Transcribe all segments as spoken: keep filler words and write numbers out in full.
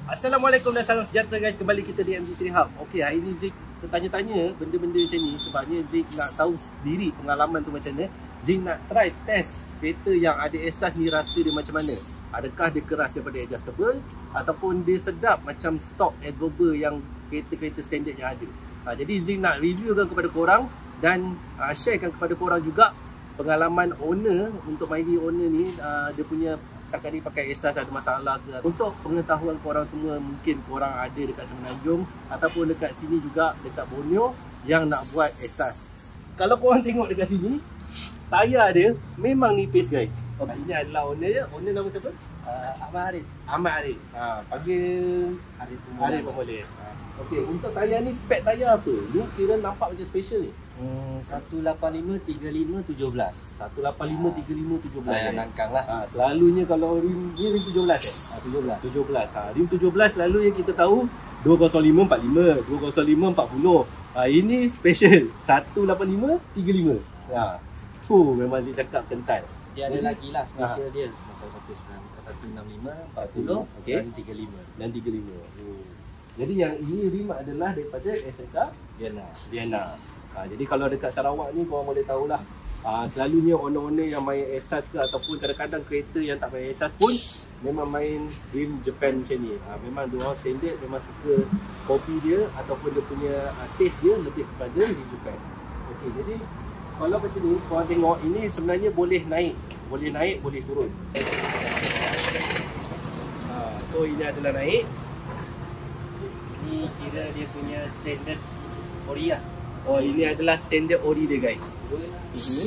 Assalamualaikum dan salam sejahtera guys. Kembali kita di M G tiga Hub. Okey, hari ni Zik tertanya-tanya benda-benda macam ni sebabnya Zik nak tahu sendiri pengalaman tu macam mana. Zik nak try test kereta yang ada exhaust ni, rasa dia macam mana. Adakah dia keras daripada adjustable ataupun dia sedap macam stock absorber yang kereta-kereta standard yang ada. Ha, jadi Zik nak reviewkan kepada korang dan uh, sharekan kepada korang juga pengalaman owner untuk Myvi owner ni. Uh, dia punya setakat ni pakai exhaust ada masalah ke. Untuk pengetahuan korang semua, mungkin korang ada dekat Semenanjung ataupun dekat sini juga, dekat Borneo yang nak buat exhaust. Kalau korang tengok dekat sini, tayar dia memang nipis guys. Okay. Ini adalah owner dia. Owner nama siapa? Uh, Ahmad Arif. Ahmad Arif. Ha, panggil Arif pun Arif pun boleh. Ha. Okey, untuk tayar ni spek tayar apa? Ni kira nampak macam special ni. Hmm, satu lapan lima tiga lima tujuh belas. satu lapan lima tiga lima tujuh belas. Yang nangkang lah. Ha, selalunya kalau rim ni rim tujuh belas eh? Ha, tujuh belas. tujuh belas. Ha, rim tujuh belas selalunya kita tahu dua kosong lima empat lima, dua kosong lima empat puluh. Ha, ini special satu lapan lima tiga lima. Ha. Oh, memang dia cakap kental. Dia ada lagi lah special ha. Dia macam satu enam lima empat puluh okay. Dan tiga lima. Dan tiga lima. Hmm. Jadi yang ini rim adalah daripada S S R Diana. Diana. Ha, jadi kalau dekat Sarawak ni korang boleh tahulah. Ha, selalunya owner-owner yang main exhaust ke ataupun kadang-kadang kereta yang tak main exhaust pun memang main rim Japan macam ni. Ha, memang diorang standard, memang suka kopi dia ataupun dia punya uh, taste dia lebih kepada rim Japan. Okey, jadi kalau macam ni korang tengok, ini sebenarnya boleh naik, boleh naik, boleh turun. Ha, so ini adalah naik. Ini kira dia punya standard ori lah. Oh, ini adalah standard ori dia guys. Uh-huh.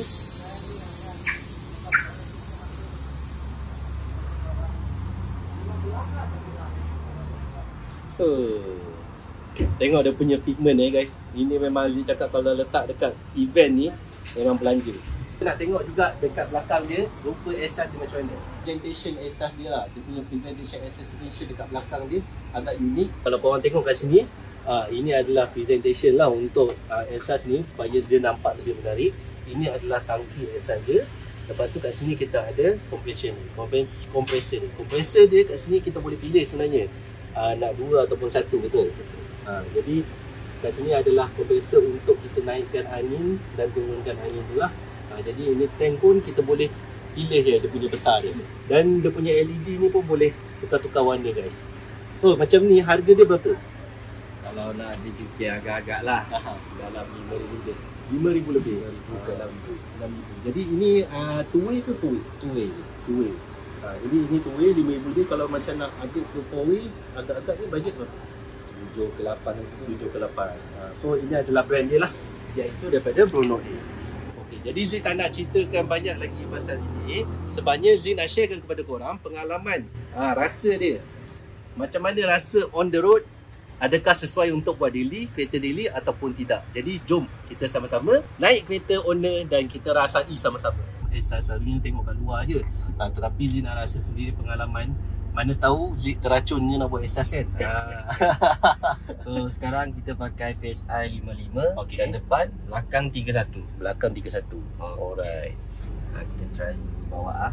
Uh. Tengok dia punya fitment eh guys. Ini memang dia cakap kalau letak dekat event ni memang belanja. Nak tengok juga dekat belakang dia, rupa exhaust dia macam mana. Presentation exhaust dia lah. Dia punya presentation exhaust dekat belakang dia agak unik. Kalau korang tengok kat sini, Uh, ini adalah presentation lah untuk uh, exhaust ni supaya dia nampak lebih menarik. Ini adalah tangki exhaust dia. Lepas tu kat sini kita ada compression, compressor ni. Compressor dia kat sini kita boleh pilih sebenarnya uh, nak dua ataupun satu, betul? Uh, jadi kat sini adalah compressor untuk kita naikkan angin dan turunkan angin tu lah. Uh, jadi ini tank pun kita boleh pilih je dia punya besar dia. Dan dia punya L E D ni pun boleh tukar-tukar warna guys. So macam ni, harga dia berapa? Kalau nak difikir agak-agak lah, Aha. dalam lima ribu lebih. lima ribu lebih. lima ribu ke enam ribu. enam ribu. Jadi ini uh, two way ke four way? Two way. Two way. Ha, jadi ini two way lima ribu dia. Kalau macam nak upgrade ke four way, agak-agak ni bajet berapa? tujuh ke lapan. tujuh ke lapan. Ha, so ini adalah brand dia lah, iaitu daripada Bruno A. Okey, jadi Zik tak nak ceritakan banyak lagi pasal ini. Sebabnya Zik nak sharekan kepada korang pengalaman, ha, rasa dia. Macam mana rasa on the road. Adakah sesuai untuk buat daily, kereta daily ataupun tidak. Jadi jom kita sama-sama naik kereta owner dan kita rasai sama-sama. Eh, selalunya tengok kat luar je. Ha, tetapi Zik nak rasa sendiri pengalaman. Mana tahu Zik teracunnya nak buat exhaust kan. Ha. So sekarang kita pakai P S I lima lima okay. Dan depan belakang tiga satu. Belakang tiga satu. Okay. Alright. Ha, kita try bawa ah.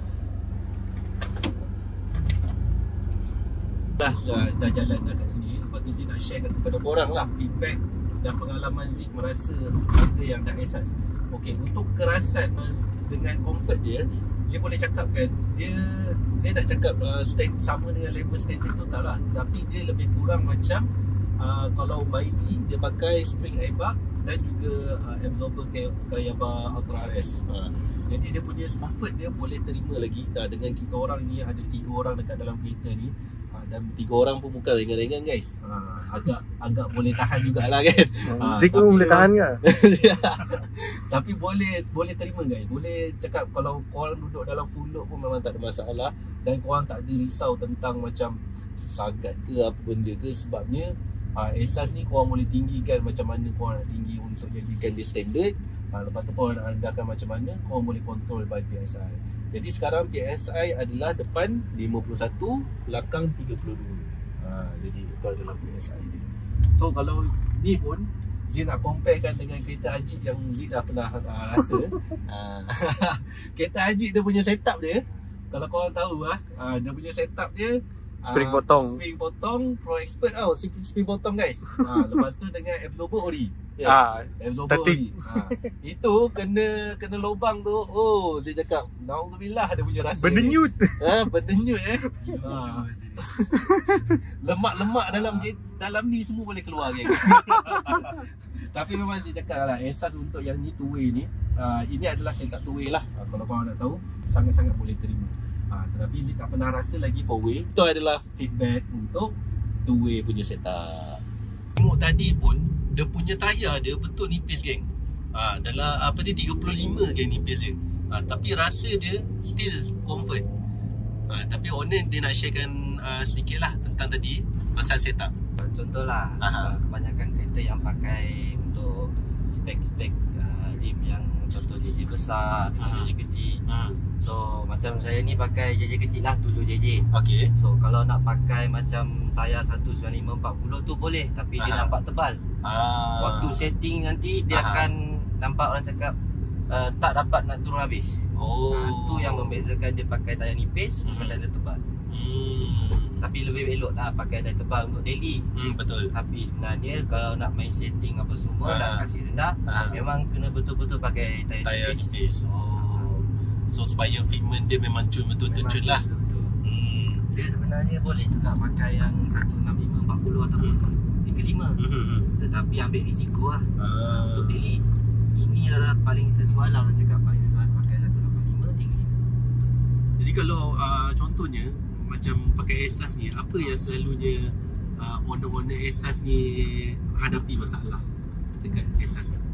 Dah, dah, dah jalan dah kat sini. Lepas tu Zik nak sharekan kepada korang lah feedback dan pengalaman Zik merasa kereta yang dah exhaust. Okey, untuk kekerasan dengan comfort dia, Zik boleh cakapkan dia dia nak cakap uh, stand, sama dengan level standard total lah. Tapi dia lebih kurang macam uh, kalau Myvi dia pakai spring airbag dan juga uh, absorber Kayaba Ultra R S. Uh, jadi dia punya comfort dia boleh terima lagi. Nah, dengan kita orang ni ada tiga orang dekat dalam kereta ni. Dan tiga orang pun bukan ringan-ringan guys. Ha, agak agak boleh tahan jugalah kan. Ha, Zik pun boleh tahan ke? Tapi boleh boleh terima guys. Boleh cakap kalau korang duduk dalam full load pun memang tak ada masalah. Dan korang tak ada risau tentang macam sagat ke apa benda ke. Sebabnya ha, exhaust ni korang boleh tinggikan macam mana korang nak tinggi untuk jadikan dia standard. Ha, lepas tu korang nak rendahkan macam mana, korang boleh control by P S I. Jadi sekarang P S I adalah depan lima puluh satu, belakang tiga puluh dua. Ha, jadi itu adalah P S I dia. So kalau ni pun Zik nak comparekan dengan kereta Ajib yang Zik dah pernah uh, rasa. uh, Kereta Ajib dia punya setup dia, kalau korang tahu lah, uh, dia punya setup dia Spring uh, potong. Spring potong Pro Expert tau. Spring, spring potong guys. ha, Lepas tu dengan absorber ori. Ya, Ah, absorber static. ori. ha, Itu kena kena lubang tu. Oh, dia cakap Nauzubillah dia punya rasa. Berdenyut. Ha, berdenyut eh. ha. Lemak-lemak dalam dalam ni semua boleh keluar geng. Tapi memang dia cakap lah, esas untuk yang ni two way ni, uh, ini adalah setup two way lah. uh, Kalau korang nak tahu, sangat-sangat boleh terima. uh, Tetapi Zik tak pernah rasa lagi four way. Itu adalah feedback untuk two way punya setup. Tengok tadi pun, dia punya tayar dia betul nipis geng. uh, Dalam apa ni, tiga puluh lima geng nipis dia. uh, Tapi rasa dia still comfort. uh, Tapi owner dia nak sharekan uh, sedikit lah tentang tadi pasal setup. Contohlah, Aha. uh, kebanyakan kereta yang pakai untuk spek-spek uh, rim yang contoh J J besar dengan Aha. J J kecil. hmm. So macam saya ni pakai J J kecil lah, tujuh J J. Okay. So kalau nak pakai macam tayar seratus sembilan puluh lima empat puluh tu boleh, tapi dia Aha. nampak tebal. ah. Waktu setting nanti dia Aha. akan nampak orang cakap uh, tak dapat nak turun habis. Oh. uh, Tu yang membezakan dia pakai tayar nipis Hmm. dengan tayar tebal. Hmm. Tapi lebih elok lah pakai tayar tebal untuk daily. Hmm, betul. Tapi sebenarnya kalau nak main setting apa semua Ah. nak kasih rendah, Ah. memang kena betul-betul pakai tayar Tayar nipis. nipis. Oh. So supaya fitment dia memang cun betul-betul Memang cun lah. betul-betul. Hmm. Dia sebenarnya boleh juga pakai yang seratus enam puluh lima empat puluh ataupun tiga puluh lima. Hmm. Tetapi ambil risiko lah Ah. untuk daily. Ini adalah paling sesuai lah, orang cakap paling sesuai pakai seratus lapan puluh lima tiga puluh lima. Jadi kalau uh, contohnya macam pakai Esas ni, apa yang selalunya uh, owner-owner Esas ni hadapi masalah dekat Esas ni?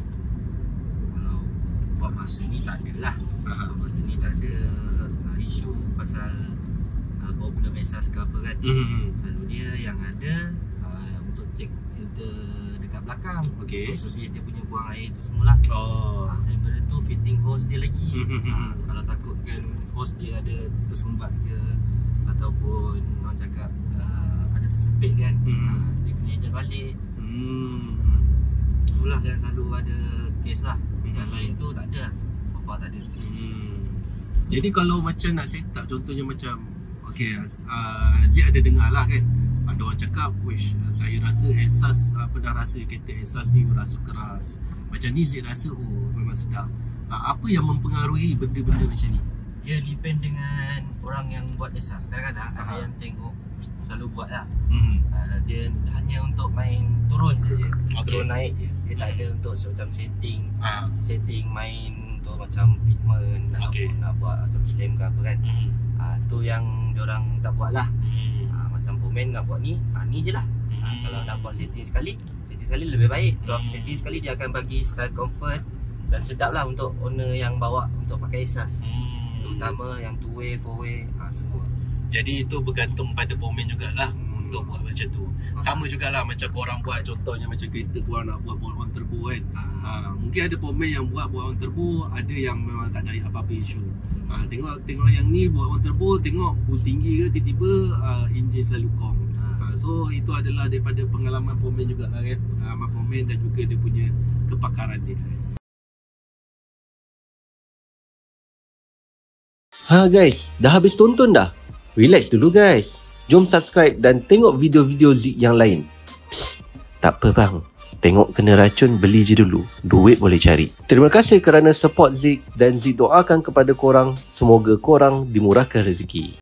Kalau buat masa ni tak ada lah. Aha. Buat masa ni tak ada uh, isu pasal uh, problem esas ke apa kan. Hmm. Lalu dia yang ada uh, untuk cek filter dekat belakang. Okay. So dia, dia punya buang air tu semualah. Oh. uh, Selain tu fitting hose dia lagi. Mhm. uh, Kalau takutkan hose dia ada tersumbat ke ataupun orang cakap uh, ada tersepit kan, Mhm. uh, dia kena adjust balik. Hmm. Itulah yang selalu ada case lah. Yang Mhm. lain tu tak ada lah. So far tak ada. Hmm. Jadi kalau macam nak set up, contohnya macam okay, uh, Zik ada dengar lah kan, ada orang cakap, wish, saya rasa Esas, uh, pernah rasa kereta Esas ni rasa keras. Macam ni Zik rasa, oh memang sedap. uh, Apa yang mempengaruhi benda-benda macam ni? Dia depend dengan orang yang buat esas. Kadang-kadang ada Aha. yang tengok selalu buat lah. Hmm. Uh, dia hanya untuk main turun je, je. Okay. Turun naik je. Dia tak ada untuk macam setting Ah. setting main untuk macam fitment Okay. ataupun nak buat macam slam ke apa kan. Hmm. uh, Tu yang diorang tak buat lah. Hmm. uh, Macam pemain nak buat ni, uh, ni je lah. uh, Hmm. Kalau nak buat setting sekali, setting sekali lebih baik. So Hmm. setting sekali dia akan bagi style comfort dan sedap lah untuk owner yang bawa untuk pakai esas. Hmm. Terutama yang two way, four way, ha, semua. Jadi itu bergantung pada pemain jugalah Hmm. untuk buat macam tu. Sama jugalah macam korang buat, contohnya macam kereta korang nak buat bolt on turbo kan. Ha, mungkin ada pemain yang buat bolt on turbo, ada yang memang tak ada apa-apa isu. Ha, tengok tengok yang ni bolt on turbo, tengok boost tinggi ke tiba-tiba uh, enjin selalu kong. Ha, so itu adalah daripada pengalaman pemain jugalah kan. Pengalaman pemain dan juga dia punya kepakaran dia guys. Ha guys, dah habis tonton dah? Relax dulu guys. Jom subscribe dan tengok video-video Zik yang lain. Psst, tak apa bang. Tengok kena racun, beli je dulu. Duit boleh cari. Terima kasih kerana support Zik dan Zik doakan kepada korang, semoga korang dimurahkan rezeki.